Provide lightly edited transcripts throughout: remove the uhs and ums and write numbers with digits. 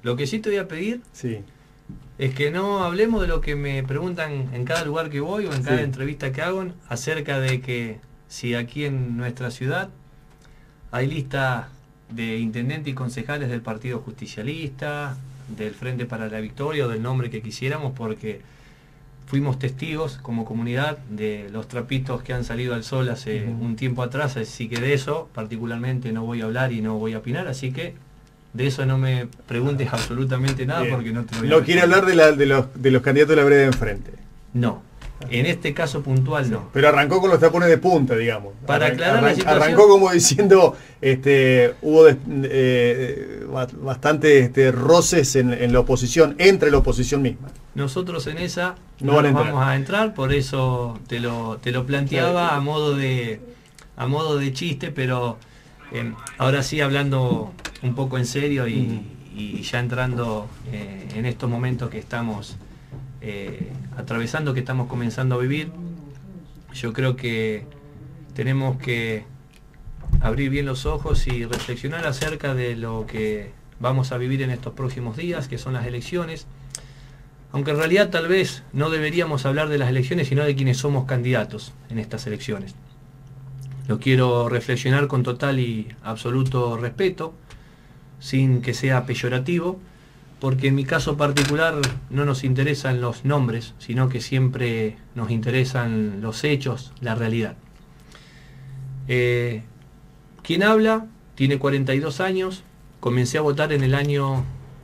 Lo que sí te voy a pedir Sí. es que no hablemos de lo que me preguntan en cada lugar que voy o en cada Sí. entrevista que hago acerca de que si aquí en nuestra ciudad hay lista de intendentes y concejales del Partido Justicialista, del Frente para la Victoria o del nombre que quisiéramos, porque fuimos testigos como comunidad de los trapitos que han salido al sol hace un tiempo atrás, así que de eso particularmente no voy a hablar y no voy a opinar, así que de eso no me preguntes absolutamente nada. Bien. Porque no te voy a No quiere hablar de los candidatos de la vereda de enfrente. No, en este caso puntual no. Pero arrancó con los tapones de punta, digamos. Para aclarar la situación, arrancó como diciendo, hubo bastante roces en la oposición, entre la oposición misma. Nosotros en esa No no van a nos entrar. vamos a entrar, por eso te lo planteaba a modo de chiste, pero ahora sí hablando un poco en serio y ya entrando en estos momentos que estamos atravesando, que estamos comenzando a vivir, yo creo que tenemos que abrir bien los ojos y reflexionar acerca de lo que vamos a vivir en estos próximos días, que son las elecciones. Aunque en realidad tal vez no deberíamos hablar de las elecciones, sino de quienes somos candidatos en estas elecciones. Lo quiero reflexionar con total y absoluto respeto, sin que sea peyorativo, porque en mi caso particular no nos interesan los nombres, sino que siempre nos interesan los hechos, la realidad. Quien habla tiene 42 años, comencé a votar en el año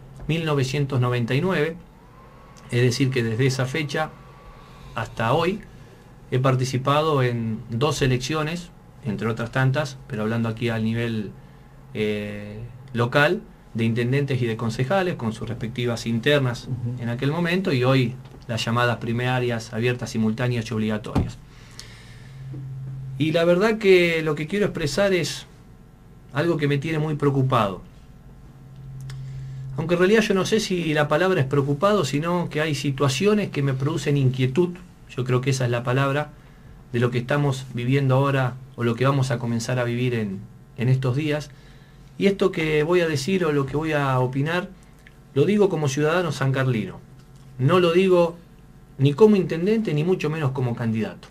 1999, es decir que desde esa fecha hasta hoy he participado en 2 elecciones, entre otras tantas, pero hablando aquí al nivel local, de intendentes y de concejales, con sus respectivas internas en aquel momento, y hoy las llamadas primarias, abiertas, simultáneas y obligatorias. Y la verdad que lo que quiero expresar es algo que me tiene muy preocupado. Aunque en realidad yo no sé si la palabra es preocupado, sino que hay situaciones que me producen inquietud. Yo creo que esa es la palabra de lo que estamos viviendo ahora o lo que vamos a comenzar a vivir en estos días. Y esto que voy a decir o lo que voy a opinar, lo digo como ciudadano sancarlino. No lo digo ni como intendente, ni mucho menos como candidato.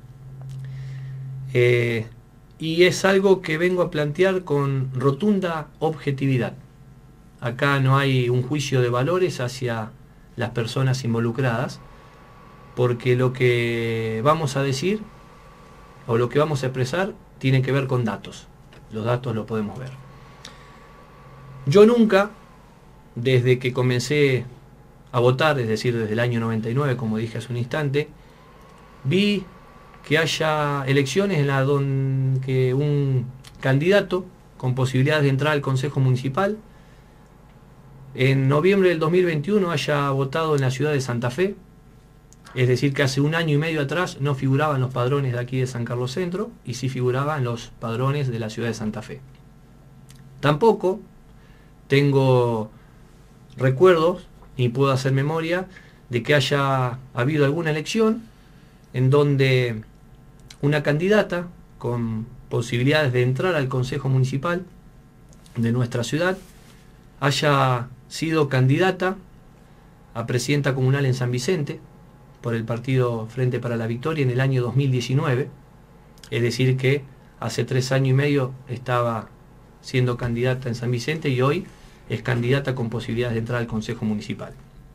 Y es algo que vengo a plantear con rotunda objetividad. Acá no hay un juicio de valores hacia las personas involucradas, porque lo que vamos a decir o lo que vamos a expresar tiene que ver con datos. Los datos los podemos ver. Yo nunca, desde que comencé a votar, es decir, desde el año 99, como dije hace un instante, vi que haya elecciones en las que un candidato con posibilidades de entrar al Consejo Municipal en noviembre del 2021 haya votado en la ciudad de Santa Fe, es decir, que hace un año y medio atrás no figuraban los padrones de aquí de San Carlos Centro y sí figuraban los padrones de la ciudad de Santa Fe. Tampoco tengo recuerdos, ni puedo hacer memoria, de que haya habido alguna elección en donde una candidata con posibilidades de entrar al Consejo Municipal de nuestra ciudad haya sido candidata a presidenta comunal en San Vicente por el partido Frente para la Victoria en el año 2019, es decir que hace 3 años y medio estaba siendo candidata en San Vicente y hoy es candidata con posibilidades de entrar al Consejo Municipal.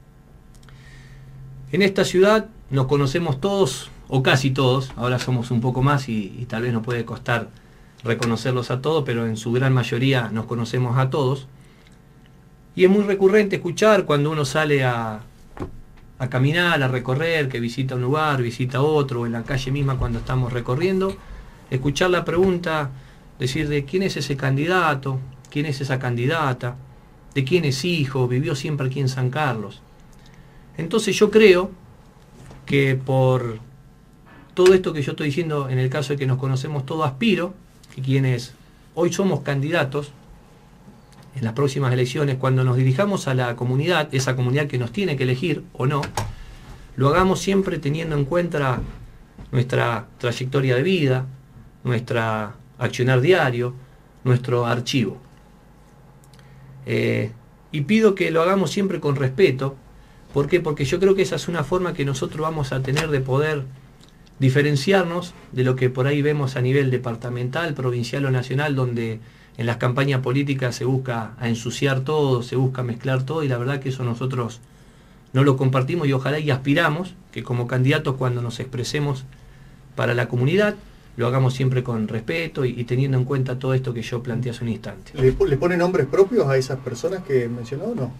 En esta ciudad nos conocemos todos, o casi todos, ahora somos un poco más y tal vez nos puede costar reconocerlos a todos, pero en su gran mayoría nos conocemos a todos. Y es muy recurrente escuchar cuando uno sale a caminar, a recorrer, que visita un lugar, visita otro, o en la calle misma cuando estamos recorriendo, escuchar la pregunta, decir de quién es ese candidato, quién es esa candidata, de quién es hijo, vivió siempre aquí en San Carlos. Entonces yo creo que por todo esto que yo estoy diciendo, en el caso de que nos conocemos todos, aspiro que quienes hoy somos candidatos en las próximas elecciones, cuando nos dirijamos a la comunidad, esa comunidad que nos tiene que elegir o no, lo hagamos siempre teniendo en cuenta nuestra trayectoria de vida, nuestra accionar diario, nuestro archivo. Y y pido que lo hagamos siempre con respeto. ¿Por qué? Porque yo creo que esa es una forma que nosotros vamos a tener de poder diferenciarnos de lo que por ahí vemos a nivel departamental, provincial o nacional, donde en las campañas políticas se busca a ensuciar todo, se busca mezclar todo, y la verdad que eso nosotros no lo compartimos, y ojalá y aspiramos que como candidatos, cuando nos expresemos para la comunidad, lo hagamos siempre con respeto y teniendo en cuenta todo esto que yo planteé hace un instante. ¿Le pone nombres propios a esas personas que mencionó o no?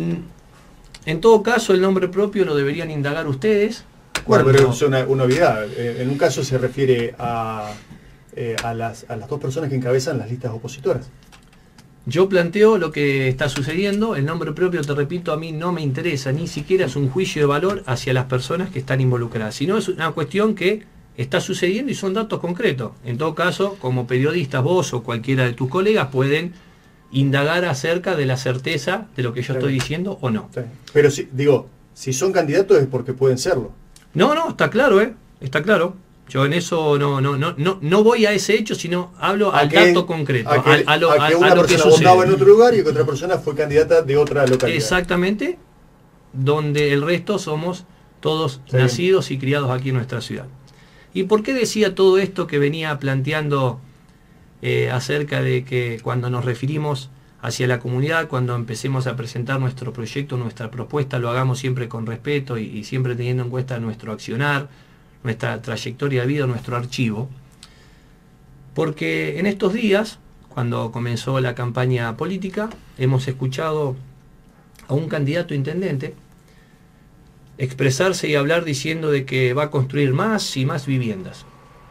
En todo caso, el nombre propio lo deberían indagar ustedes. Bueno, pero es una obviedad. En un caso se refiere a las dos personas que encabezan las listas opositoras. Yo planteo lo que está sucediendo. El nombre propio, te repito, a mí no me interesa, ni siquiera es un juicio de valor hacia las personas que están involucradas, sino es una cuestión que está sucediendo y son datos concretos. En todo caso, como periodistas, vos o cualquiera de tus colegas pueden indagar acerca de la certeza de lo que yo estoy diciendo o no. Sí. Pero si son candidatos es porque pueden serlo. No, está claro, está claro. Yo en eso no voy a ese hecho, sino hablo al dato concreto. A que una persona votaba en otro lugar y que otra persona fue candidata de otra localidad. Exactamente, donde el resto somos todos nacidos y criados aquí en nuestra ciudad. ¿Y por qué decía todo esto que venía planteando acerca de que cuando nos referimos hacia la comunidad, cuando empecemos a presentar nuestro proyecto, nuestra propuesta, lo hagamos siempre con respeto y siempre teniendo en cuenta nuestro accionar, nuestra trayectoria de vida, nuestro archivo? Porque en estos días, cuando comenzó la campaña política, hemos escuchado a un candidato a intendente expresarse y hablar diciendo de que va a construir más y más viviendas.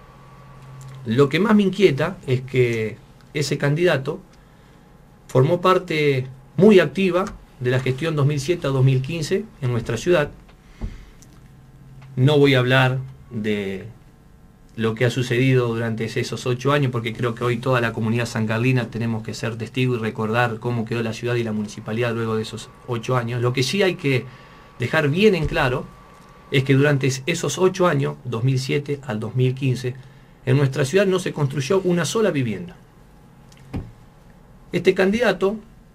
Lo que más me inquieta es que ese candidato formó parte muy activa de la gestión 2007 a 2015 en nuestra ciudad. No voy a hablar de lo que ha sucedido durante esos 8 años, porque creo que hoy toda la comunidad sancarlina tenemos que ser testigos y recordar cómo quedó la ciudad y la municipalidad luego de esos 8 años. Lo que sí hay que dejar bien en claro es que durante esos 8 años, 2007 al 2015, en nuestra ciudad no se construyó una sola vivienda. Este candidato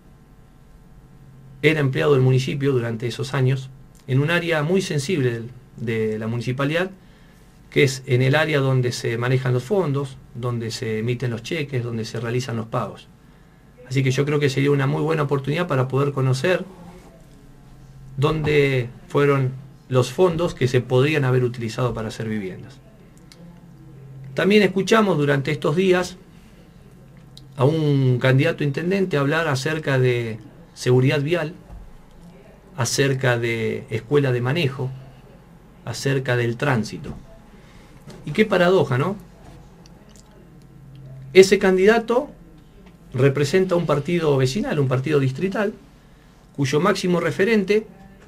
era empleado del municipio durante esos años en un área muy sensible de la municipalidad, que es en el área donde se manejan los fondos, donde se emiten los cheques, donde se realizan los pagos. Así que yo creo que sería una muy buena oportunidad para poder conocer dónde fueron los fondos que se podrían haber utilizado para hacer viviendas. También escuchamos durante estos días a un candidato a intendente hablar acerca de seguridad vial, acerca de escuela de manejo, acerca del tránsito. Y qué paradoja, ¿no? Ese candidato representa un partido vecinal, un partido distrital, cuyo máximo referente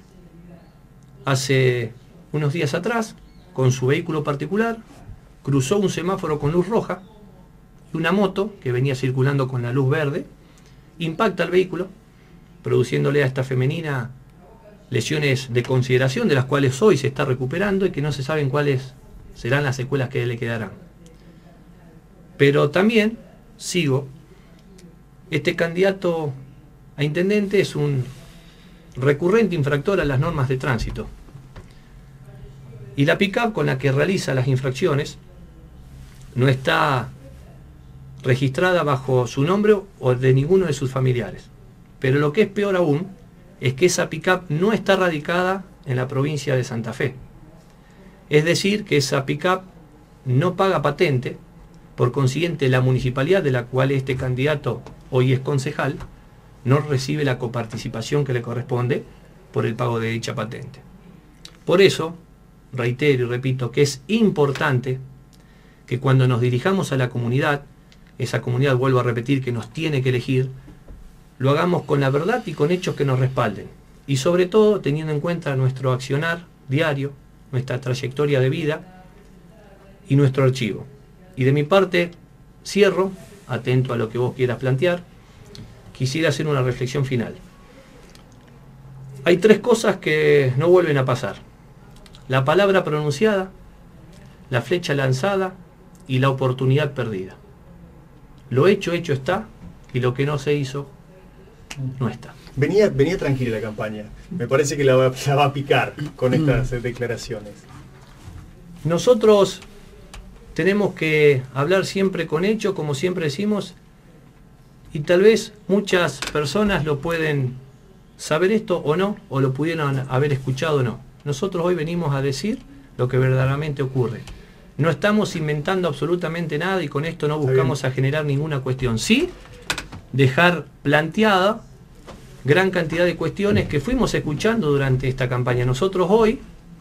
hace unos días atrás, con su vehículo particular, cruzó un semáforo con luz roja y una moto que venía circulando con la luz verde impacta al vehículo, produciéndole a esta femenina lesiones de consideración, de las cuales hoy se está recuperando y que no se saben cuáles serán las secuelas que le quedarán. Pero también, este candidato a intendente es un recurrente infractor a las normas de tránsito. Y la pick-up con la que realiza las infracciones no está registrada bajo su nombre o de ninguno de sus familiares. Pero lo que es peor aún es que esa pick-up no está radicada en la provincia de Santa Fe. Es decir, que esa pick-up no paga patente, por consiguiente la municipalidad de la cual este candidato hoy es concejal no recibe la coparticipación que le corresponde por el pago de dicha patente. Por eso, reitero y repito que es importante que cuando nos dirijamos a la comunidad, esa comunidad, vuelvo a repetir, que nos tiene que elegir, lo hagamos con la verdad y con hechos que nos respalden. Y sobre todo teniendo en cuenta nuestro accionar diario, nuestra trayectoria de vida y nuestro archivo. Y de mi parte, cierro, atento a lo que vos quieras plantear. Quisiera hacer una reflexión final. Hay 3 cosas que no vuelven a pasar: la palabra pronunciada, la flecha lanzada y la oportunidad perdida. Lo hecho está, y lo que no se hizo, no está. Venía tranquila la campaña. Me parece que la va a picar con estas declaraciones. Nosotros tenemos que hablar siempre con hechos, como siempre decimos, y tal vez muchas personas lo pueden saber esto o no, o lo pudieron haber escuchado o no. Nosotros hoy venimos a decir lo que verdaderamente ocurre. No estamos inventando absolutamente nada y con esto no buscamos a generar ninguna cuestión. Sí, dejar planteada gran cantidad de cuestiones que fuimos escuchando durante esta campaña. Nosotros hoy,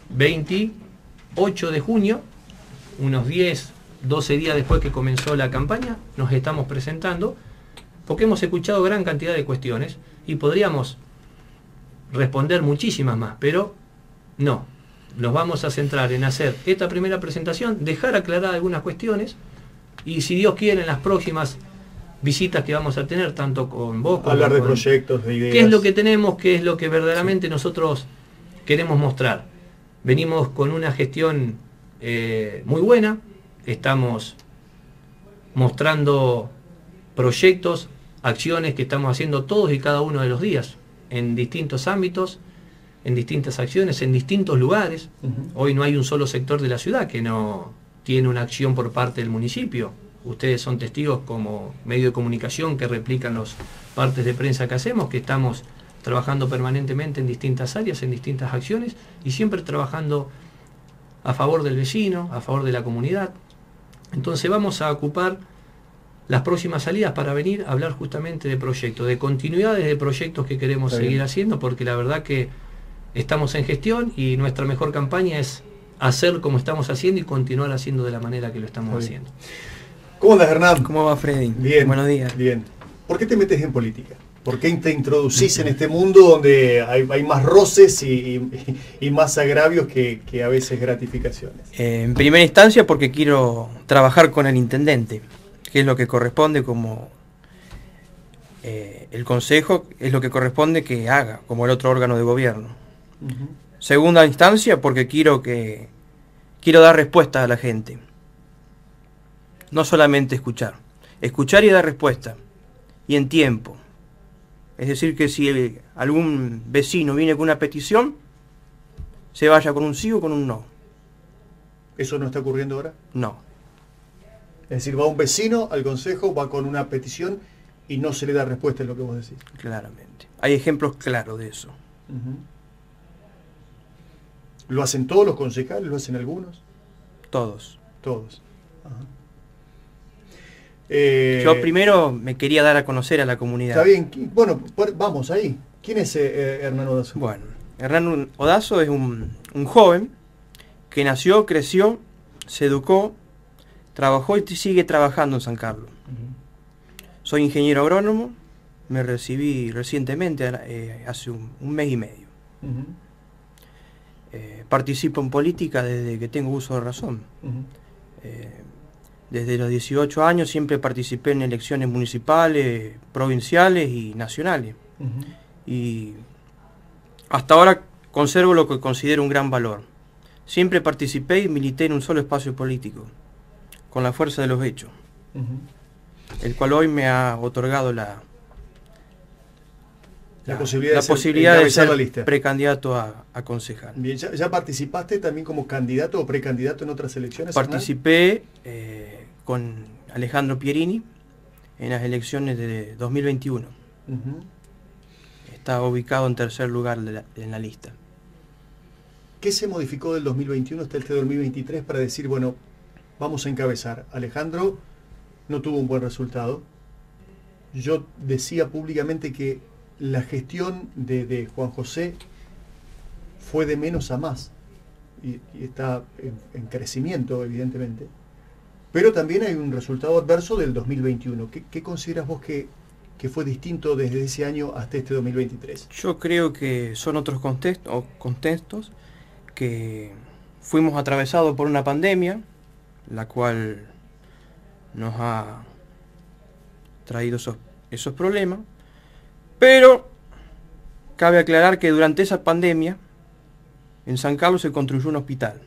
28 de junio, unos 10, 12 días después que comenzó la campaña, nos estamos presentando porque hemos escuchado gran cantidad de cuestiones y podríamos responder muchísimas más, pero no. Nos vamos a centrar en hacer esta primera presentación, dejar aclaradas algunas cuestiones y si Dios quiere en las próximas visitas que vamos a tener, tanto con vos como hablar de proyectos, de ideas. ¿Qué es lo que tenemos? ¿Qué es lo que verdaderamente nosotros queremos mostrar? Venimos con una gestión muy buena, estamos mostrando proyectos, acciones que estamos haciendo todos y cada uno de los días, en distintos ámbitos, en distintas acciones, en distintos lugares. Hoy no hay un solo sector de la ciudad que no tiene una acción por parte del municipio. Ustedes son testigos como medio de comunicación que replican los partes de prensa que hacemos, que estamos trabajando permanentemente en distintas áreas, en distintas acciones y siempre trabajando a favor del vecino, a favor de la comunidad. Entonces vamos a ocupar las próximas salidas para venir a hablar justamente de proyectos, de continuidades de proyectos que queremos seguir haciendo, porque la verdad que estamos en gestión y nuestra mejor campaña es hacer como estamos haciendo y continuar haciendo de la manera que lo estamos haciendo. ¿Cómo andas, Hernán? ¿Cómo va, Freddy? Bien. Buenos días. Bien. ¿Por qué te metes en política? ¿Por qué te introducís en este mundo donde hay más roces y más agravios que a veces gratificaciones? En primera instancia porque quiero trabajar con el intendente, que es lo que corresponde como el consejo, es lo que corresponde que haga como el otro órgano de gobierno. Segunda instancia porque quiero dar respuesta a la gente. No solamente escuchar y dar respuesta, y en tiempo. Es decir, que si algún vecino viene con una petición, se vaya con un sí o con un no. ¿Eso no está ocurriendo ahora? No. Es decir, va un vecino al consejo, va con una petición y no se le da respuesta, es lo que vos decís. Claramente. Hay ejemplos claros de eso. ¿Lo hacen todos los concejales? ¿Lo hacen algunos? Todos. Todos. Ajá. Yo primero me quería dar a conocer a la comunidad. Está bien, bueno, vamos ahí. ¿Quién es Hernán Odazo? Bueno, Hernán Odazo es un joven que nació, creció, se educó, trabajó y sigue trabajando en San Carlos. Soy ingeniero agrónomo, me recibí recientemente, hace un mes y medio. Participo en política desde que tengo uso de razón. Desde los 18 años siempre participé en elecciones municipales, provinciales y nacionales. Y hasta ahora conservo lo que considero un gran valor. Siempre participé y milité en un solo espacio político, con la fuerza de los hechos, el cual hoy me ha otorgado la posibilidad de ser precandidato a concejal. Bien, ¿ya participaste también como candidato o precandidato en otras elecciones? Participé con Alejandro Pierini en las elecciones de 2021. Estaba ubicado en tercer lugar en la lista. ¿Qué se modificó del 2021 hasta este 2023 para decir, bueno, vamos a encabezar? Alejandro no tuvo un buen resultado. Yo decía públicamente que la gestión de Juan José fue de menos a más y está en crecimiento, evidentemente, pero también hay un resultado adverso del 2021. ¿Qué consideras vos que fue distinto desde ese año hasta este 2023? Yo creo que son otros contextos, que fuimos atravesados por una pandemia, la cual nos ha traído esos problemas. Pero cabe aclarar que durante esa pandemia en San Carlos se construyó un hospital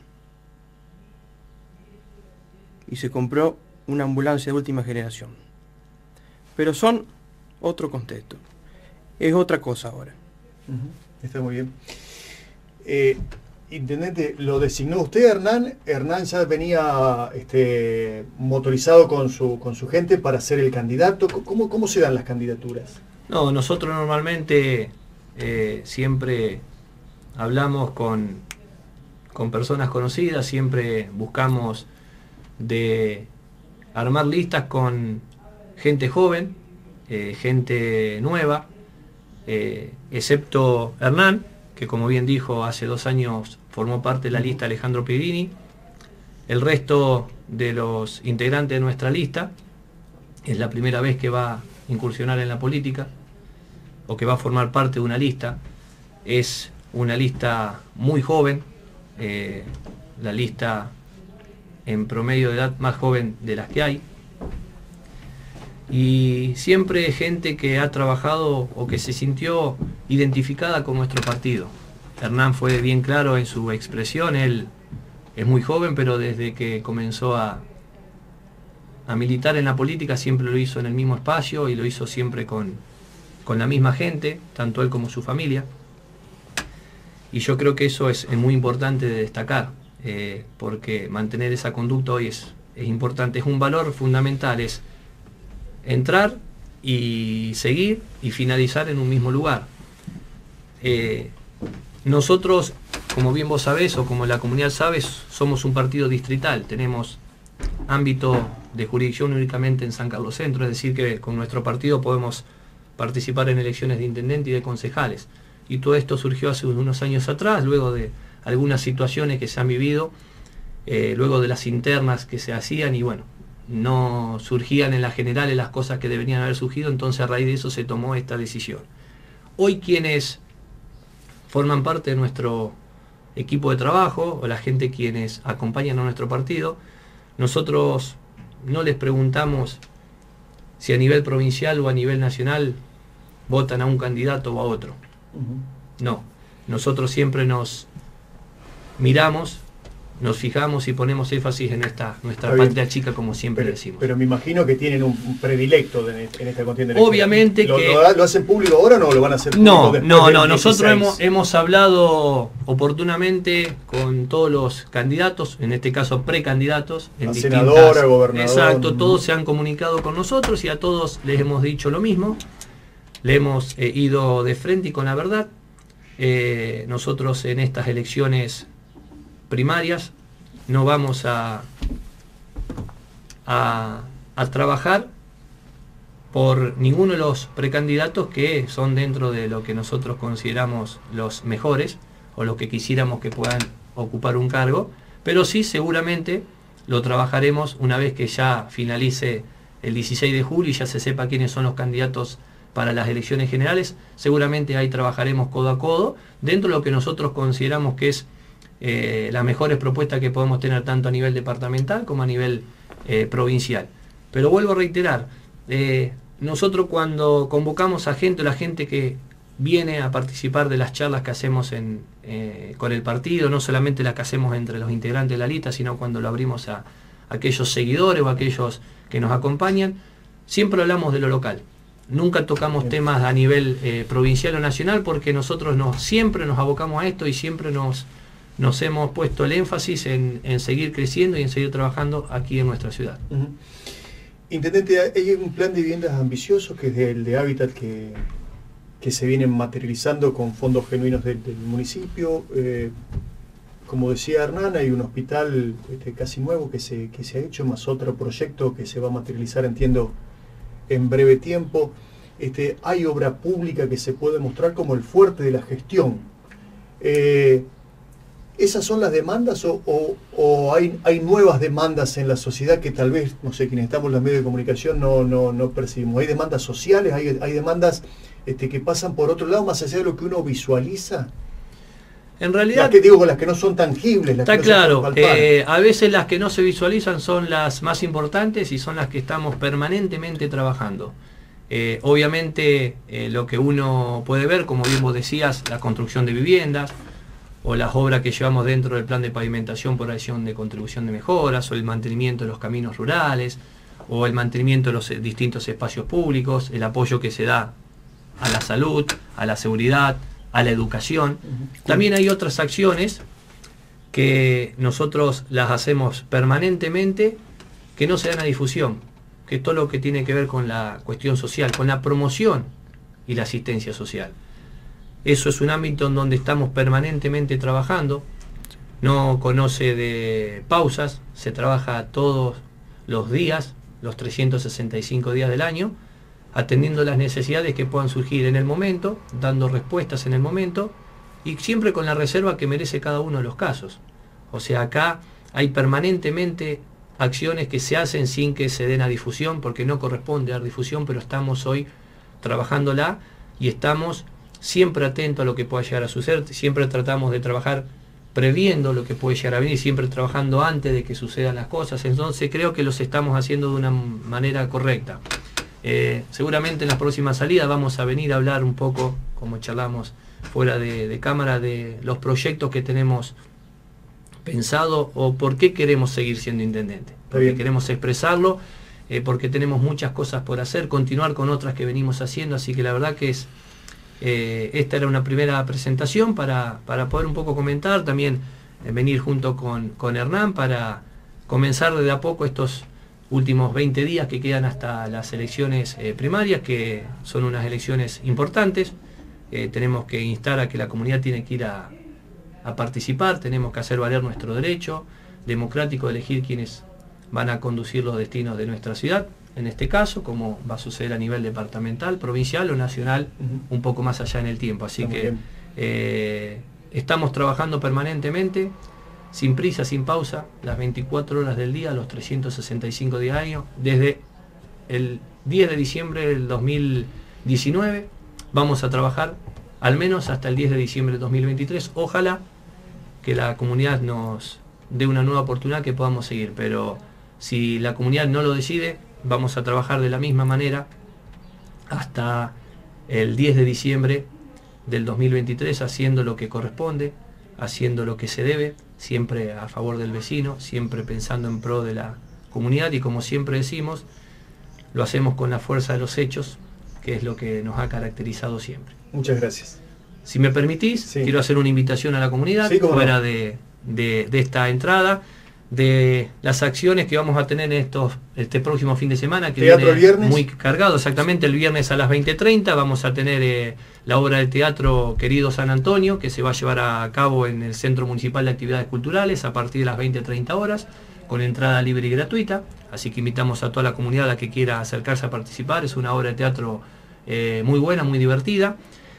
y se compró una ambulancia de última generación. Pero son otro contexto. es otra cosa ahora. Está muy bien. Intendente, lo designó usted, Hernán. Hernán ya venía motorizado con su gente para ser el candidato. ¿Cómo se dan las candidaturas? No, nosotros normalmente siempre hablamos con personas conocidas, siempre buscamos de armar listas con gente joven, gente nueva, excepto Hernán, que como bien dijo, hace 2 años formó parte de la lista Alejandro Pellegrini. El resto de los integrantes de nuestra lista es la primera vez que va a incursionar en la política o que va a formar parte de una lista. Es una lista muy joven, la lista en promedio de edad más joven de las que hay, y siempre gente que ha trabajado o que se sintió identificada con nuestro partido. Hernán fue bien claro en su expresión, él es muy joven, pero desde que comenzó a militar en la política siempre lo hizo en el mismo espacio y lo hizo siempre con la misma gente, tanto él como su familia. Y yo creo que eso es muy importante de destacar, porque mantener esa conducta hoy es importante, es un valor fundamental, es entrar y seguir y finalizar en un mismo lugar. Nosotros, como bien vos sabés o como la comunidad sabe, somos un partido distrital, tenemos ámbito de jurisdicción únicamente en San Carlos Centro, es decir que con nuestro partido podemos participar en elecciones de intendente y de concejales. Y todo esto surgió hace unos años atrás, luego de algunas situaciones que se han vivido, luego de las internas que se hacían y bueno, no surgían en las generales las cosas que deberían haber surgido, entonces a raíz de eso se tomó esta decisión. Hoy quienes forman parte de nuestro equipo de trabajo o la gente quienes acompañan a nuestro partido, nosotros no les preguntamos si a nivel provincial o a nivel nacional votan a un candidato o a otro. No, nosotros siempre nos miramos, nos fijamos y ponemos énfasis en nuestra patria chica, como siempre decimos. Pero me imagino que tienen un predilecto en esta contienda electoral. Obviamente que... ¿Lo hacen público ahora o no lo van a hacer público después? No, nosotros hemos hablado oportunamente con todos los candidatos, en este caso precandidatos. A senadora, gobernador. Exacto, todos se han comunicado con nosotros y a todos les hemos dicho lo mismo. Le hemos ido de frente y con la verdad. Nosotros en estas elecciones primarias no vamos a trabajar por ninguno de los precandidatos que son dentro de lo que nosotros consideramos los mejores o los que quisiéramos que puedan ocupar un cargo, pero sí seguramente lo trabajaremos una vez que ya finalice el 16 de julio y ya se sepa quiénes son los candidatos para las elecciones generales. Seguramente ahí trabajaremos codo a codo dentro de lo que nosotros consideramos que es las mejores propuestas que podemos tener tanto a nivel departamental como a nivel provincial. Pero vuelvo a reiterar, nosotros cuando convocamos a gente, la gente que viene a participar de las charlas que hacemos con el partido, no solamente las que hacemos entre los integrantes de la lista, sino cuando lo abrimos a aquellos seguidores o a aquellos que nos acompañan, siempre hablamos de lo local. Nunca tocamos temas a nivel provincial o nacional porque nosotros siempre nos abocamos a esto y siempre nos hemos puesto el énfasis en seguir creciendo y en seguir trabajando aquí en nuestra ciudad. Intendente, hay un plan de viviendas ambicioso que es el de Hábitat que se vienen materializando con fondos genuinos del municipio. Como decía Hernán, hay un hospital casi nuevo que se ha hecho, más otro proyecto que se va a materializar, entiendo, en breve tiempo. Hay obra pública que se puede mostrar como el fuerte de la gestión. ¿Esas son las demandas o hay nuevas demandas en la sociedad que tal vez, no sé, quienes estamos en los medios de comunicación no percibimos? ¿Hay demandas sociales? ¿Hay demandas que pasan por otro lado, más allá de lo que uno visualiza? En realidad, las que digo, las que no son tangibles, las está que no claro, se palpar. a veces las que no se visualizan son las más importantes y son las que estamos permanentemente trabajando. Obviamente lo que uno puede ver, como bien vos decías, la construcción de viviendas o las obras que llevamos dentro del plan de pavimentación por acción de contribución de mejoras, o el mantenimiento de los caminos rurales, o el mantenimiento de los distintos espacios públicos, el apoyo que se da a la salud, a la seguridad, a la educación. También hay otras acciones que nosotros las hacemos permanentemente, que no se dan a difusión, que es todo lo que tiene que ver con la cuestión social, con la promoción y la asistencia social. Eso es un ámbito en donde estamos permanentemente trabajando, no conoce de pausas, se trabaja todos los días, los 365 días del año, atendiendo las necesidades que puedan surgir en el momento, dando respuestas en el momento, y siempre con la reserva que merece cada uno de los casos. O sea, acá hay permanentemente acciones que se hacen sin que se den a difusión, porque no corresponde dar difusión, pero estamos hoy trabajándola y estamos siempre atentos a lo que pueda llegar a suceder, siempre tratamos de trabajar previendo lo que puede llegar a venir, siempre trabajando antes de que sucedan las cosas. Entonces creo que los estamos haciendo de una manera correcta. Seguramente en las próximas salidas vamos a venir a hablar un poco, como charlamos fuera de cámara, de los proyectos que tenemos pensado o por qué queremos seguir siendo intendente. Porque queremos expresarlo, porque tenemos muchas cosas por hacer, continuar con otras que venimos haciendo, así que la verdad que es esta era una primera presentación para poder un poco comentar, también venir junto con Hernán para comenzar de a poco estos últimos 20 días que quedan hasta las elecciones primarias, que son unas elecciones importantes. Tenemos que instar a que la comunidad tiene que ir a participar, tenemos que hacer valer nuestro derecho democrático de elegir quienes van a conducir los destinos de nuestra ciudad, en este caso, como va a suceder a nivel departamental, provincial o nacional, un poco más allá en el tiempo. Así que estamos trabajando permanentemente, sin prisa, sin pausa, las 24 horas del día, los 365 días del año, desde el 10 de diciembre del 2019, vamos a trabajar al menos hasta el 10 de diciembre del 2023. Ojalá que la comunidad nos dé una nueva oportunidad que podamos seguir, pero si la comunidad no lo decide, vamos a trabajar de la misma manera hasta el 10 de diciembre del 2023, haciendo lo que corresponde, haciendo lo que se debe, siempre a favor del vecino, siempre pensando en pro de la comunidad, y como siempre decimos, lo hacemos con la fuerza de los hechos, que es lo que nos ha caracterizado siempre. Muchas gracias. Si me permitís, quiero hacer una invitación a la comunidad, fuera de esta entrada, de las acciones que vamos a tener en este próximo fin de semana, que viene muy cargado. Exactamente, el viernes a las 20:30 vamos a tener la obra de teatro Querido San Antonio, que se va a llevar a cabo en el Centro Municipal de Actividades Culturales a partir de las 20:30 horas, con entrada libre y gratuita, así que invitamos a toda la comunidad a que quiera acercarse a participar. Es una obra de teatro muy buena, muy divertida.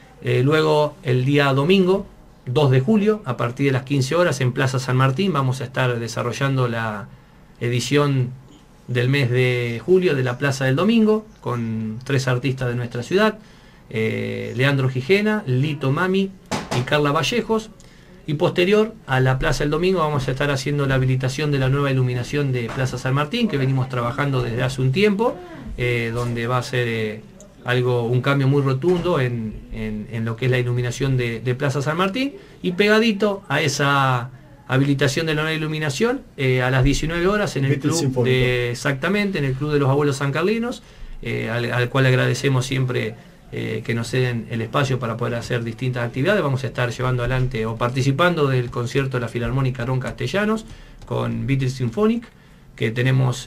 Luego el día domingo 2 de julio, a partir de las 15 horas en Plaza San Martín, vamos a estar desarrollando la edición del mes de julio de la Plaza del Domingo, con 3 artistas de nuestra ciudad, Leandro Gijena, Lito Mami y Carla Vallejos. Y posterior a la Plaza del Domingo vamos a estar haciendo la habilitación de la nueva iluminación de Plaza San Martín, que venimos trabajando desde hace un tiempo, donde va a ser un cambio muy rotundo en lo que es la iluminación de Plaza San Martín, y pegadito a esa habilitación de la nueva iluminación, a las 19 horas en el club exactamente, en el Club de los Abuelos Sancarlinos, al cual agradecemos siempre que nos den el espacio para poder hacer distintas actividades. Vamos a estar llevando adelante o participando del concierto de la Filarmónica Ron Castellanos con Beatles Symphonic, que tenemos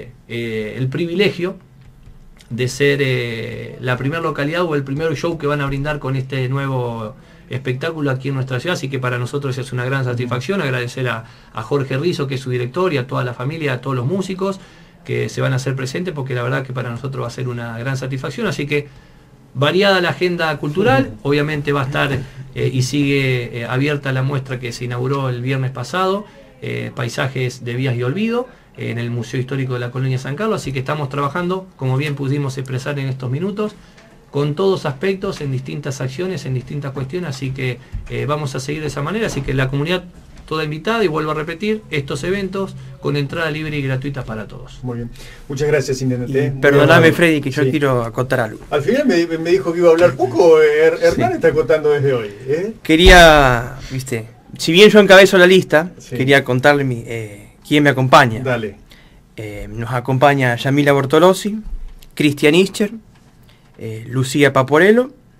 el privilegio de ser la primera localidad o el primer show que van a brindar con este nuevo espectáculo aquí en nuestra ciudad, así que para nosotros es una gran satisfacción. Agradecer a Jorge Rizzo, que es su director, y a toda la familia, a todos los músicos que se van a hacer presentes, porque la verdad que para nosotros va a ser una gran satisfacción. Así que variada la agenda cultural, obviamente va a estar y sigue abierta la muestra que se inauguró el viernes pasado, Paisajes de Vías y Olvido, en el Museo Histórico de la Colonia San Carlos. Así que estamos trabajando, como bien pudimos expresar en estos minutos, con todos aspectos, en distintas acciones, en distintas cuestiones, así que vamos a seguir de esa manera. Así que la comunidad toda invitada, y vuelvo a repetir, estos eventos con entrada libre y gratuita para todos. Muy bien, muchas gracias, intendente. Perdóname, Freddy, que yo quiero acotar algo. Al final me dijo que iba a hablar poco, Hernán está contando desde hoy. Quería, si bien yo encabezo la lista, quería contarle quién me acompaña. Dale. Nos acompaña Yamila Bortolossi, Cristian Ischer, Lucía Paporello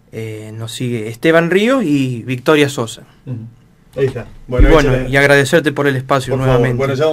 nos sigue Esteban Ríos y Victoria Sosa. Ahí está. Bueno, y agradecerte por el espacio nuevamente. Bueno, ya